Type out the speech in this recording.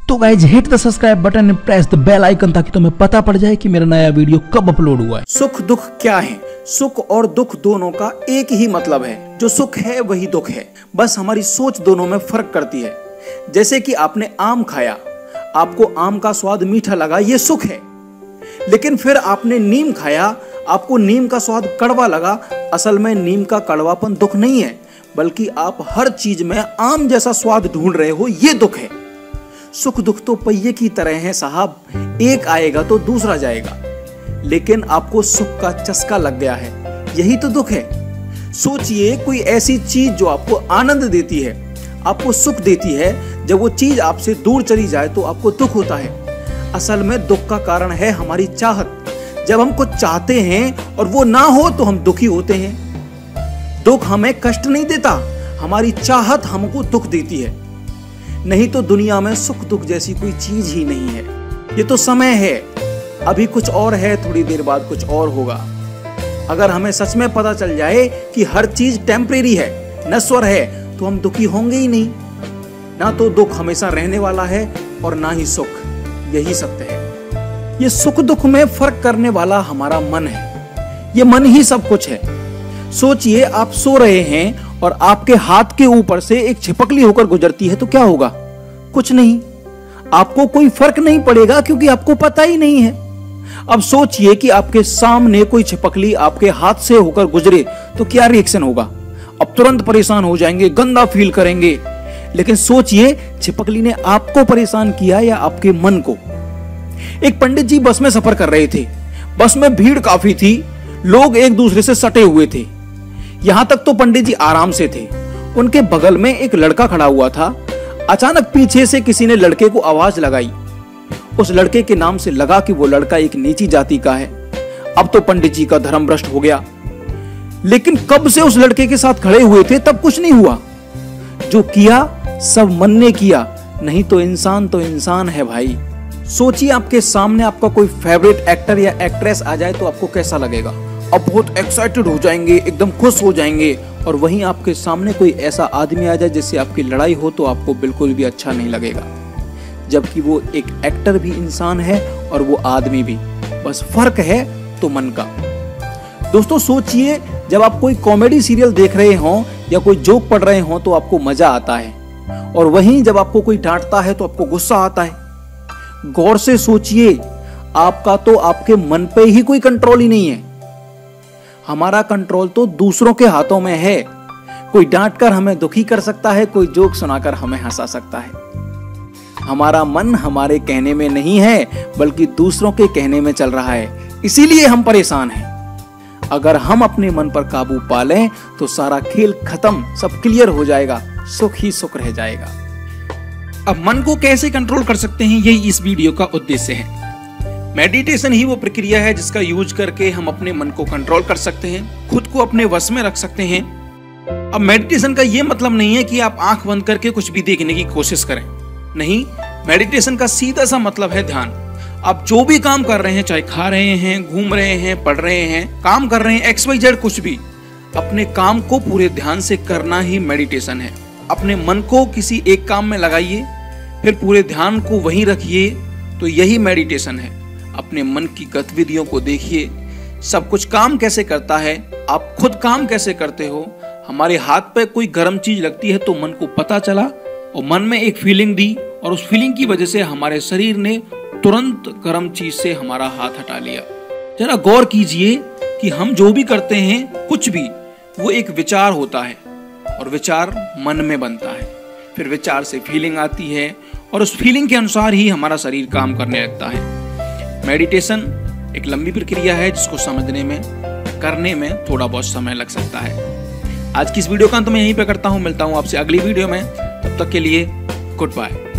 तो guys hit the subscribe button and press the bell icon ताकि तुम्हें पता पड़ जाए कि मेरा नया वीडियो कब अपलोड हुआ है। सुख दुख क्या है? सुख और दुख दोनों का एक ही मतलब है। जो सुख है वही दुख है, बस हमारी सोच दोनों में फर्क करती है। जैसे कि आपने आम खाया, आपको आम का स्वाद मीठा लगा, ये सुख है। लेकिन फिर आपने नीम खाया, आपको नीम का स्वाद कड़वा लगा। असल में नीम का कड़वापन दुख नहीं है, बल्कि आप हर चीज में आम जैसा स्वाद ढूंढ रहे हो, ये दुख है। सुख दुख तो पहिए की तरह है साहब, एक आएगा तो दूसरा जाएगा। लेकिन आपको सुख का चस्का लग गया है, यही तो दुख है। सोचिए कोई ऐसी चीज जो आपको आनंद देती है, आपको सुख देती है, जब वो चीज आपसे दूर चली जाए तो आपको दुख होता है। असल में दुख का कारण है हमारी चाहत। जब हम कुछ चाहते हैं और वो ना हो तो हम दुखी होते हैं। दुख हमें कष्ट नहीं देता, हमारी चाहत हमको दुख देती है। नहीं तो दुनिया में सुख दुख जैसी कोई चीज ही नहीं है। ये तो समय है, अभी कुछ और है, थोड़ी देर बाद कुछ और होगा। अगर हमें सच में पता चल जाए कि हर चीज टेम्परेरी है, नश्वर है, तो हम दुखी होंगे ही नहीं। ना तो दुख हमेशा रहने वाला है और ना ही सुख, यही सत्य है। ये सुख दुख में फर्क करने वाला हमारा मन है। ये मन ही सब कुछ है। सोचिए आप सो रहे हैं और आपके हाथ के ऊपर से एक छिपकली होकर गुजरती है तो क्या होगा? कुछ नहीं, आपको कोई फर्क नहीं पड़ेगा क्योंकि आपको पता ही नहीं है। अब सोचिए कि आपके सामने कोई छिपकली आपके हाथ से होकर गुजरे तो क्या रिएक्शन होगा? अब तुरंत परेशान हो जाएंगे, गंदा फील करेंगे। लेकिन सोचिए छिपकली ने आपको परेशान किया या आपके मन को। एक पंडित जी बस में सफर कर रहे थे। बस में भीड़ काफी थी, लोग एक दूसरे से सटे हुए थे। यहां तक तो पंडित जी आराम से थे। उनके बगल में एक लड़का खड़ा हुआ था। अचानक पीछे से किसी ने लड़के को आवाज लगाई। उस लड़के के नाम से लगा कि वो लड़का एक नीची जाति का है। अब तो पंडित जी का धर्म भ्रष्ट हो गया। लेकिन कब से उस लड़के के साथ खड़े हुए थे तब कुछ नहीं हुआ। जो किया सब मन ने किया, नहीं तो इंसान है भाई। सोचिए आपके सामने आपका कोई फेवरेट एक्टर या एक्ट्रेस आ जाए तो आपको कैसा लगेगा? अब बहुत एक्साइटेड हो जाएंगे, एकदम खुश हो जाएंगे। और वहीं आपके सामने कोई ऐसा आदमी आ जाए जिससे आपकी लड़ाई हो तो आपको बिल्कुल भी अच्छा नहीं लगेगा। जबकि वो एक एक्टर भी इंसान है और वो आदमी भी, बस फर्क है तो मन का। दोस्तों सोचिए जब आप कोई कॉमेडी सीरियल देख रहे हो या कोई जोक पढ़ रहे हो तो आपको मजा आता है, और वहीं जब आपको कोई डांटता है तो आपको गुस्सा आता है। गौर से सोचिए, आपका तो आपके मन पे ही कोई कंट्रोल ही नहीं है। हमारा कंट्रोल तो दूसरों के हाथों में है। कोई डांटकर हमें दुखी कर सकता है, कोई जोक सुनाकर हमें हंसा सकता है। हमारा मन हमारे कहने में नहीं है, बल्कि दूसरों के कहने में चल रहा है। इसीलिए हम परेशान हैं। अगर हम अपने मन पर काबू पा लें तो सारा खेल खत्म, सब क्लियर हो जाएगा, सुख ही सुख रह जाएगा। अब मन को कैसे कंट्रोल कर सकते हैं, यही इस वीडियो का उद्देश्य है। मेडिटेशन ही वो प्रक्रिया है जिसका यूज करके हम अपने मन को कंट्रोल कर सकते हैं, खुद को अपने वश में रख सकते हैं। अब मेडिटेशन का ये मतलब नहीं है कि आप आंख बंद करके कुछ भी देखने की कोशिश करें। नहीं, मेडिटेशन का सीधा सा मतलब है ध्यान। आप जो भी काम कर रहे हैं, चाहे खा रहे हैं, घूम रहे हैं, पढ़ रहे हैं, काम कर रहे हैं, XYZ कुछ भी, अपने काम को पूरे ध्यान से करना ही मेडिटेशन है। अपने मन को किसी एक काम में लगाइए, फिर पूरे ध्यान को वहीं रखिए, तो यही मेडिटेशन है। अपने मन की गतिविधियों को देखिए, सब कुछ काम कैसे करता है, आप खुद काम कैसे करते हो। हमारे हाथ पे कोई गर्म चीज लगती है तो मन को पता चला और मन में एक फीलिंग दी, और उस फीलिंग की वजह से हमारे शरीर ने तुरंत गर्म चीज से हमारा हाथ हटा लिया। जरा गौर कीजिए कि हम जो भी करते हैं, कुछ भी, वो एक विचार होता है और विचार मन में बनता है। फिर विचार से फीलिंग आती है और उस फीलिंग के अनुसार ही हमारा शरीर काम करने लगता है। मेडिटेशन एक लंबी प्रक्रिया है जिसको समझने में, करने में थोड़ा बहुत समय लग सकता है। आज की इस वीडियो का अंत मैं यहीं पे करता हूँ। मिलता हूँ आपसे अगली वीडियो में, तब तक के लिए गुड बाय।